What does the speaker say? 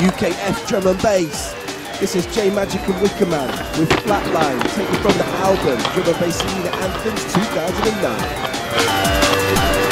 UKF drum and bass. This is J Magic and Wickerman with Flatline, taken from the album Drum and Bass Arena Anthems 2009.